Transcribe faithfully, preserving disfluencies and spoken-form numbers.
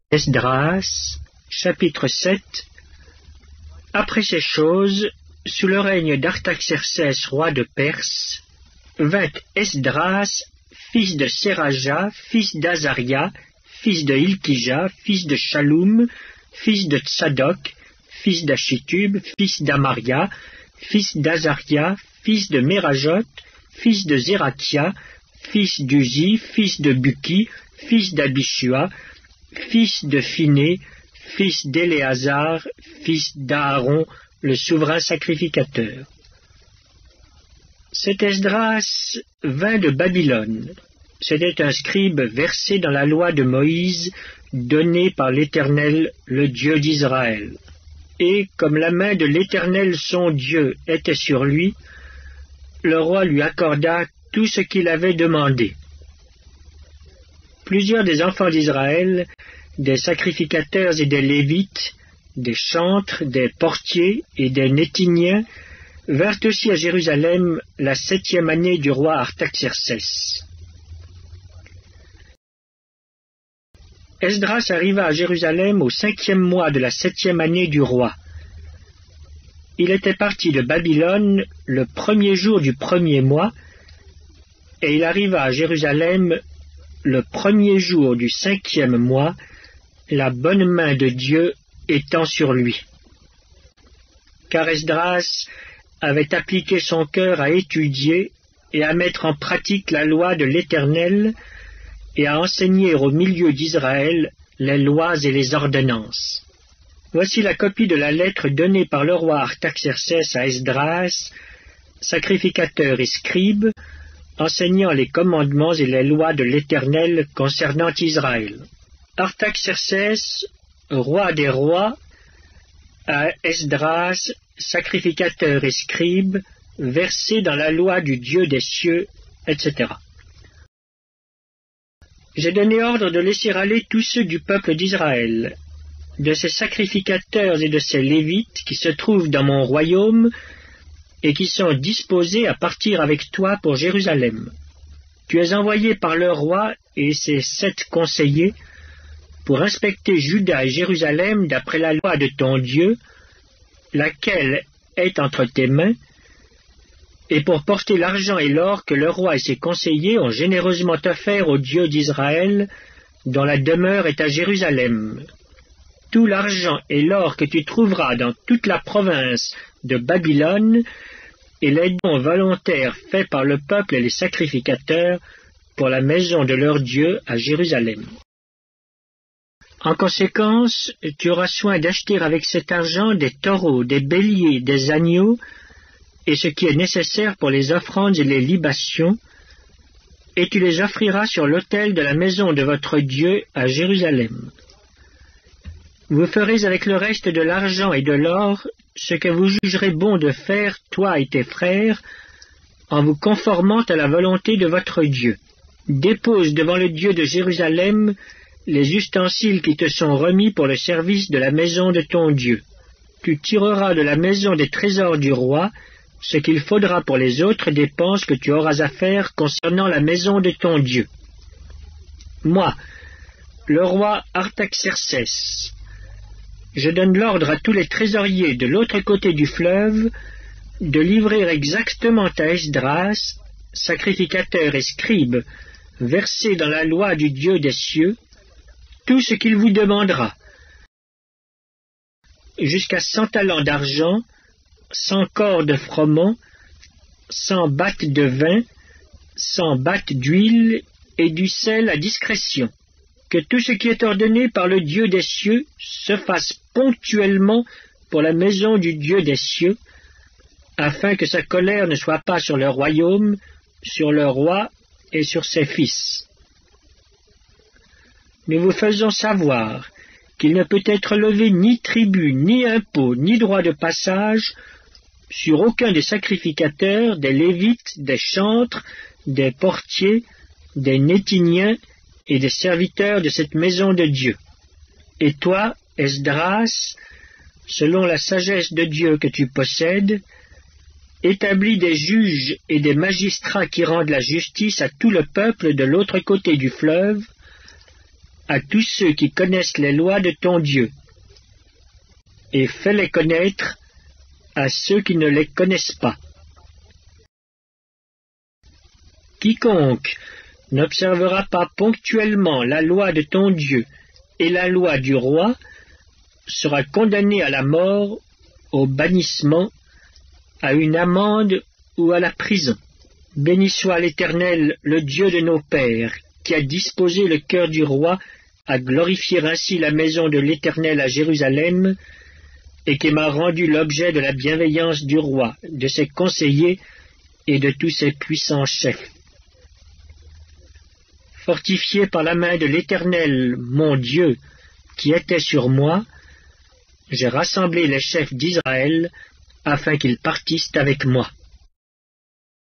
Esdras, chapitre sept. Après ces choses, sous le règne d'Artaxercès, roi de Perse, vint Esdras, fils de Séraja, fils d'Azaria, fils de Hilkija, fils de Shaloum, fils de Tsadok, fils d'Achitub, fils d'Amaria, fils d'Azaria, fils de Mérajot, fils de Zérakia, fils d'Uzi, fils de Buki, fils d'Abishua, fils de Phiné, fils d'Éléazar, fils d'Aaron, le souverain sacrificateur. Cet Esdras vint de Babylone. C'était un scribe versé dans la loi de Moïse, donnée par l'Éternel, le Dieu d'Israël. Et comme la main de l'Éternel son Dieu était sur lui, le roi lui accorda tout ce qu'il avait demandé. Plusieurs des enfants d'Israël, des sacrificateurs et des Lévites, des chantres, des portiers et des Nétiniens, vinrent aussi à Jérusalem la septième année du roi Artaxercès. Esdras arriva à Jérusalem au cinquième mois de la septième année du roi. Il était parti de Babylone le premier jour du premier mois, et il arriva à Jérusalem le premier jour du cinquième mois, la bonne main de Dieu étant sur lui. Car Esdras avait appliqué son cœur à étudier et à mettre en pratique la loi de l'Éternel et à enseigner au milieu d'Israël les lois et les ordonnances. Voici la copie de la lettre donnée par le roi Artaxercès à Esdras, sacrificateur et scribe, enseignant les commandements et les lois de l'Éternel concernant Israël. Artaxercès, roi des rois, à Esdras, sacrificateur et scribe, versé dans la loi du Dieu des cieux, et cetera. J'ai donné ordre de laisser aller tous ceux du peuple d'Israël, de ses sacrificateurs et de ses lévites qui se trouvent dans mon royaume, et qui sont disposés à partir avec toi pour Jérusalem. Tu es envoyé par le roi et ses sept conseillers pour inspecter Juda et Jérusalem d'après la loi de ton Dieu, laquelle est entre tes mains, et pour porter l'argent et l'or que le roi et ses conseillers ont généreusement offert au Dieu d'Israël, dont la demeure est à Jérusalem. Tout l'argent et l'or que tu trouveras dans toute la province de Babylone, et les dons volontaires faits par le peuple et les sacrificateurs pour la maison de leur Dieu à Jérusalem. En conséquence, tu auras soin d'acheter avec cet argent des taureaux, des béliers, des agneaux, et ce qui est nécessaire pour les offrandes et les libations, et tu les offriras sur l'autel de la maison de votre Dieu à Jérusalem. Vous ferez avec le reste de l'argent et de l'or ce que vous jugerez bon de faire, toi et tes frères, en vous conformant à la volonté de votre Dieu. Dépose devant le Dieu de Jérusalem les ustensiles qui te sont remis pour le service de la maison de ton Dieu. Tu tireras de la maison des trésors du roi ce qu'il faudra pour les autres dépenses que tu auras à faire concernant la maison de ton Dieu. Moi, le roi Artaxercès, je donne l'ordre à tous les trésoriers de l'autre côté du fleuve de livrer exactement à Esdras, sacrificateur et scribe, versé dans la loi du Dieu des cieux, tout ce qu'il vous demandera, jusqu'à cent talents d'argent, cent corps de froment, cent battes de vin, cent battes d'huile et du sel à discrétion. Que tout ce qui est ordonné par le Dieu des cieux se fasse ponctuellement pour la maison du Dieu des cieux, afin que sa colère ne soit pas sur le royaume, sur le roi et sur ses fils. Nous vous faisons savoir qu'il ne peut être levé ni tribut, ni impôt, ni droit de passage sur aucun des sacrificateurs, des lévites, des chantres, des portiers, des Nétiniens et des serviteurs de cette maison de Dieu. Et toi, Esdras, selon la sagesse de Dieu que tu possèdes, établis des juges et des magistrats qui rendent la justice à tout le peuple de l'autre côté du fleuve, à tous ceux qui connaissent les lois de ton Dieu, et fais-les connaître à ceux qui ne les connaissent pas. Quiconque n'observera pas ponctuellement la loi de ton Dieu et la loi du roi sera condamné à la mort, au bannissement, à une amende ou à la prison. Béni soit l'Éternel, le Dieu de nos pères, qui a disposé le cœur du roi à glorifier ainsi la maison de l'Éternel à Jérusalem, et qui m'a rendu l'objet de la bienveillance du roi, de ses conseillers et de tous ses puissants chefs. Fortifié par la main de l'Éternel, mon Dieu, qui était sur moi, j'ai rassemblé les chefs d'Israël afin qu'ils partissent avec moi.